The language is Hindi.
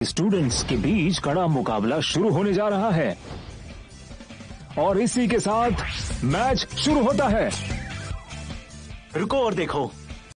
स्टूडेंट्स के बीच कड़ा मुकाबला शुरू होने जा रहा है और इसी के साथ मैच शुरू होता है। रुको और देखो,